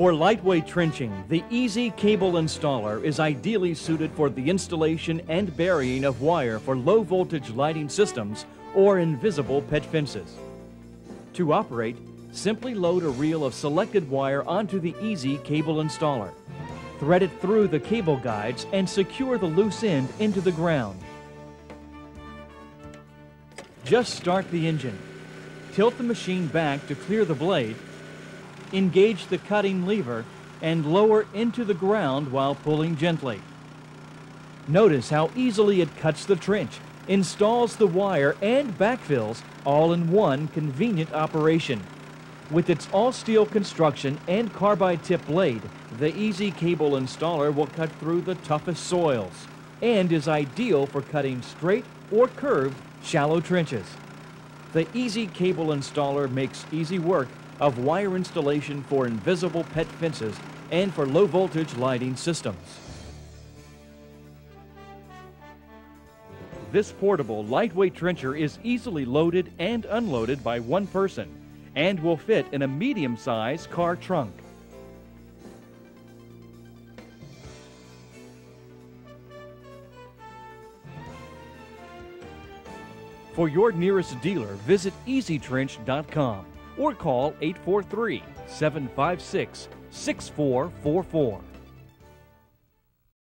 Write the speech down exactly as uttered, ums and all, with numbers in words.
For lightweight trenching, the Easy Cable Installer is ideally suited for the installation and burying of wire for low voltage lighting systems or invisible pet fences. To operate, simply load a reel of selected wire onto the Easy Cable Installer. Thread it through the cable guides and secure the loose end into the ground. Just start the engine. Tilt the machine back to clear the blade. Engage the cutting lever and lower into the ground while pulling gently. Notice how easily it cuts the trench, installs the wire and backfills all in one convenient operation. With its all-steel construction and carbide tip blade, the Easy Cable Installer will cut through the toughest soils and is ideal for cutting straight or curved shallow trenches. The Easy Cable Installer makes easy work of wire installation for invisible pet fences and for low voltage lighting systems. This portable lightweight trencher is easily loaded and unloaded by one person and will fit in a medium-sized car trunk. For your nearest dealer, visit easy trench dot com or call eight four three, seven five six, six four four four.